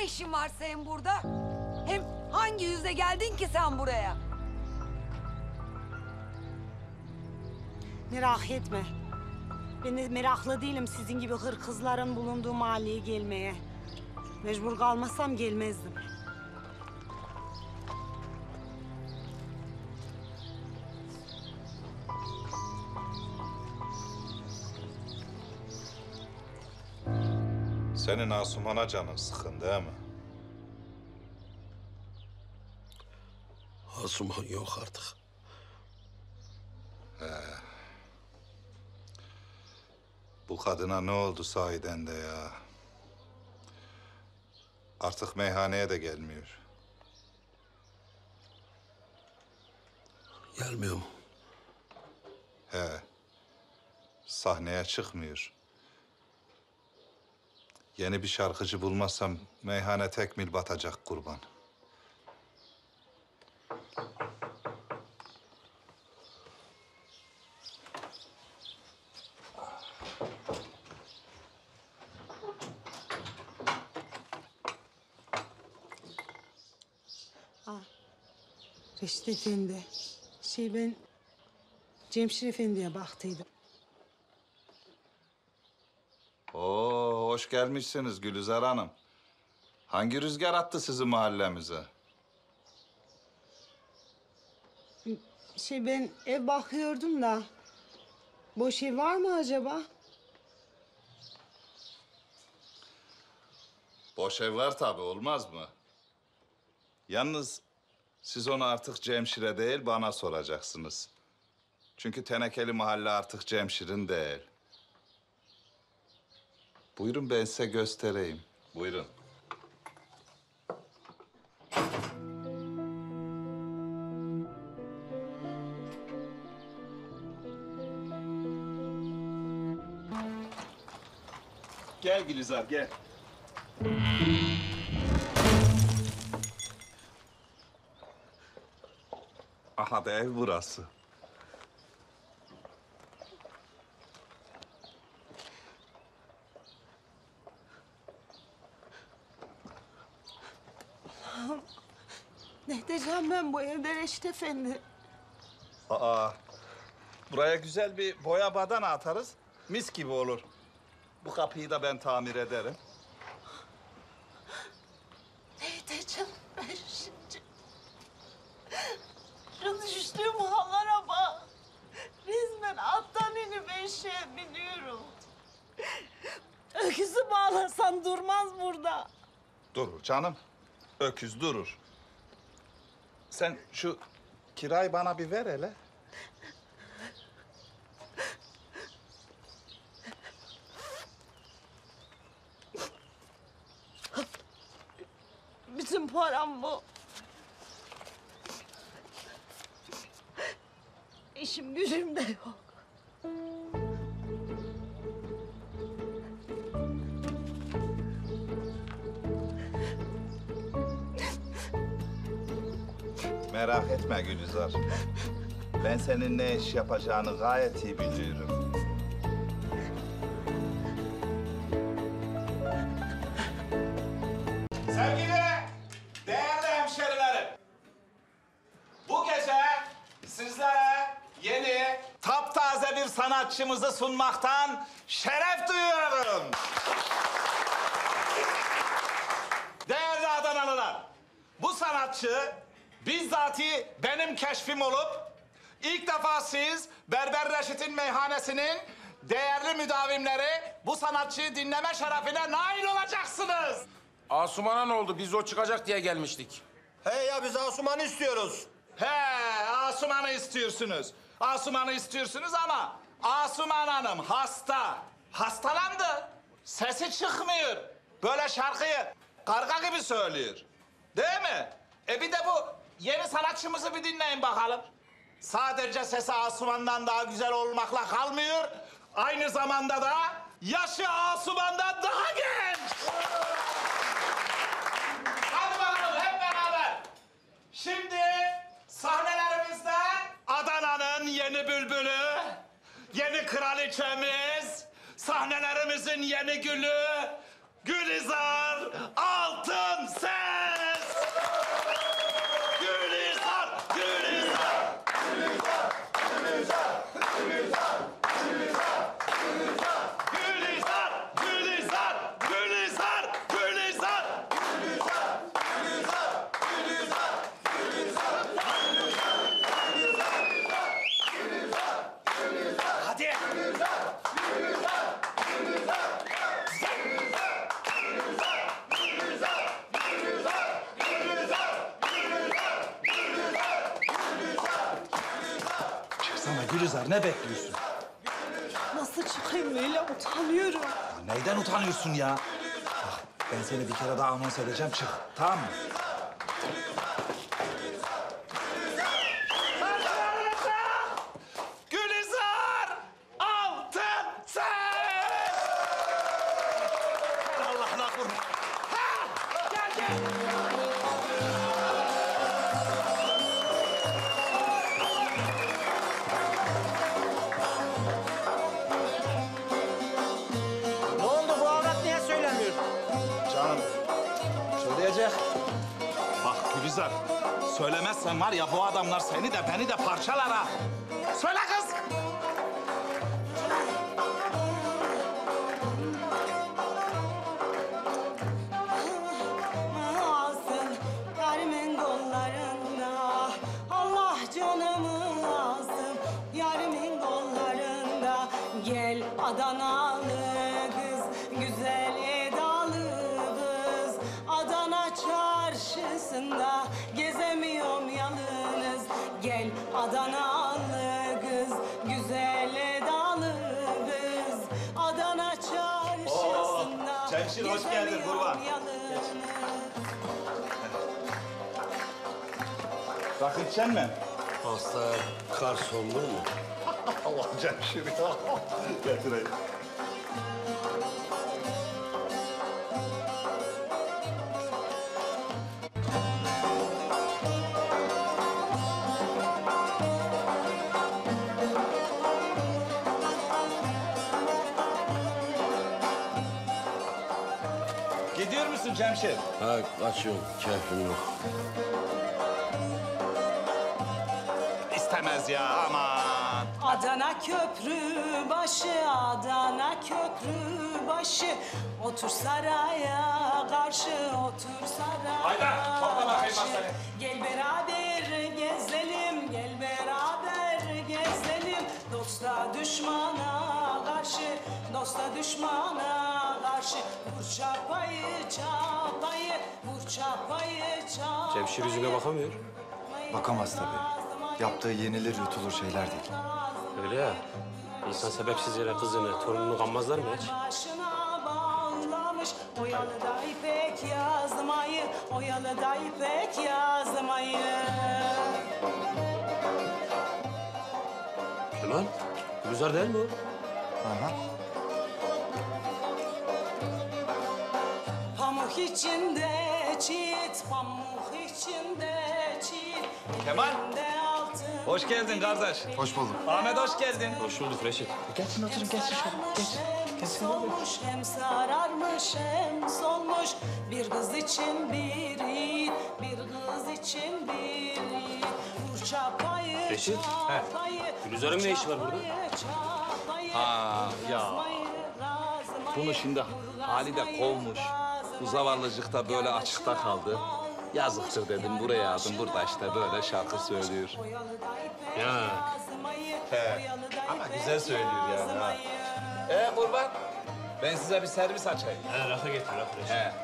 işin var senin burada? Hem hangi yüzle geldin ki sen buraya? Merak etme. Ben de meraklı değilim sizin gibi hırkızların bulunduğu mahalleye gelmeye. Mecbur kalmasam gelmezdim. Senin Asuman'a canın sıkın değil mi? Asuman yok artık. Bu kadına ne oldu sahiden de ya? Artık meyhaneye de gelmiyor. Gelmiyor mu? He. Sahneye çıkmıyor. Yeni bir şarkıcı bulmazsam meyhane tekmil batacak kurban. Reşit Efendi. Ben Cemşir Efendi'ye baktıydım. Oo, hoş gelmişsiniz Gülizar Hanım. Hangi rüzgar attı sizi mahallemize? Ben ev bakıyordum da... boş ev var mı acaba? Boş ev var tabii, olmaz mı? Yalnız siz onu artık Cemşir'e değil, bana soracaksınız. Çünkü Tenekeli mahalle artık Cemşir'in değil. Buyurun ben size göstereyim. Buyurun. Gel Gülizar, gel. Aha da ev burası. Ne edeceğim ben bu evde Reşit Efendi? Aa, buraya güzel bir boya badana atarız. Mis gibi olur. Bu kapıyı da ben tamir ederim. Ne edeceğim ben şimdi? Şu düştüğüm hallara bak. Resmen attan inip eşeğe biniyorum. Öküzü bağlasan durmaz burada. Durur canım. Öküz durur. Sen şu kirayı bana bir ver hele. Bütün param bu. İşim gücüm de yok. Merak etme Gülizar. Ben senin ne iş yapacağını gayet iyi biliyorum. Sevgili, değerli hemşerilerim. Bu gece sizlere yeni, taptaze bir sanatçımızı sunmaktan şeref duyuyorum. Değerli Adanalılar, bu sanatçı bizzati benim keşfim olup ilk defa siz Berber Reşit'in meyhanesinin değerli müdavimleri bu sanatçıyı dinleme şerefine nail olacaksınız. Asuman'a ne oldu? Biz o çıkacak diye gelmiştik. Hey ya biz Asuman'ı istiyoruz. He, Asuman'ı istiyorsunuz. Asuman'ı istiyorsunuz ama Asuman Hanım hasta. Hastalandı. Sesi çıkmıyor. Böyle şarkıyı karga gibi söylüyor. Değil mi? Bir de bu yeni sanatçımızı bir dinleyin bakalım. Sadece sesi Asuman'dan daha güzel olmakla kalmıyor. Aynı zamanda da yaşı Asuman'dan daha genç. Hadi bakalım hep beraber. Şimdi sahnelerimizde Adana'nın yeni bülbülü, yeni kraliçemiz, sahnelerimizin yeni gülü, Gülizar altın ses. Gülizar, Gülizar. Gülizar, Gülizar, Gülizar, Gülizar. Hadi. Çıksana Gülizar, ne bekliyorsun? Nasıl çıkayım böyle utanıyorum. Ya neyden utanıyorsun ya? Bak, ben seni bir kere daha anons edeceğim, çık. Tamam mı? Gülizar! Altın ses! Allah'ına kurban. Ha! Gel, gel. Ne oldu bu avrat niye söylemiyor? Canım, söyleyecek. Bak Gülizar, söylemezsen var ya bu adamlar seni de beni de parçalar ha. Söyle kız. Alsın yarimin kollarında. Allah canımı alsın yarimin kollarında. Gel Adanalı kız, güzel edalı kız. Adana çarşısında gezemiyorum yalnız. Gel Adanalı kız, güzel edalı kız. Adana çarşısında Cemşir, hoş geldin, kurban. gezemiyorum yalnız. Rakı içecek misin? Hasta kars olur mu? Allah Cemşir ya. Getireyim. Gidiyor musun Cemşir? Ha kaçıyorum. Keyfim yok. İstemez ya, aman. Adana köprü başı, Adana köprü başı. Otur saraya karşı, otur saraya Hayda, topla bakayım karşı. masayı. Gel beraber gezelim, gel beraber gezelim. Dosta düşmana karşı, dosta düşmana karşı. Vur çapayı, çapayı, vur çapayı, çapayı. Cemşir yüzüne bakamıyor. Bakamaz tabii. Yaptığı yenilir yutulur şeyler değil. Öyle ya. İnsan sebepsiz yere kızını, torununu kanmazlar mı hiç? Başına bağlamış, oyalı da ipek yazmayı, oyalı da ipek yazmayı. Kemal, Gülizar değil mi o? Aha. Pamuk içinde çit, pamuk içinde çit. Kemal. elinde altın Hoş geldin kardeş. Hoş bulduk. Ahmet hoş geldin. Hoş bulduk Reşit. Geçin oturun, geçin şöyle. Geçin. Hem solmuş hem sararmış hem solmuş. Bir kız için bir yiğit, bir kız için bir yiğit. Vur çapayı, Reşit, çapayı. Gülizar'ın ne işi var burada? Ha ya. Bunu şimdi Halide kovmuş. Bu zavallıcık da böyle açıkta kaldı. Yazıktır dedim, buraya aldım. Burada işte böyle şarkı söylüyor. Ya. He. Ama güzel söylüyor yani ha. Kurban, ben size bir servis açayım. He, rakı getir, rakı Reşit. He.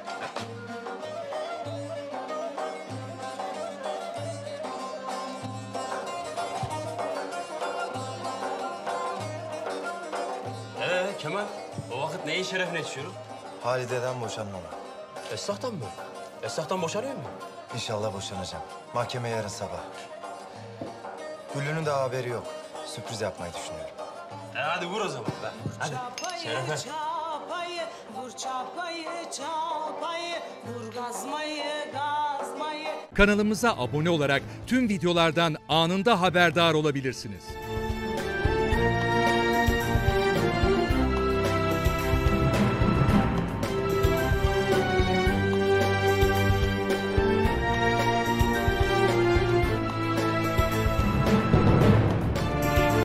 Kemal, o vakit neyin şerefine içiyorum? Halide'den boşanmama. Esnaftan mı? Esnaftan boşanıyor mu? İnşallah boşanacağım. Mahkeme yarın sabah. Güllü'nün de haberi yok. Sürpriz yapmayı düşünüyorum. Hadi vur o zaman be. Hadi. Şerefe. Çapayı, vur çapayı, çapayı. Vur gazmayı, gazmayı. Kanalımıza abone olarak tüm videolardan anında haberdar olabilirsiniz.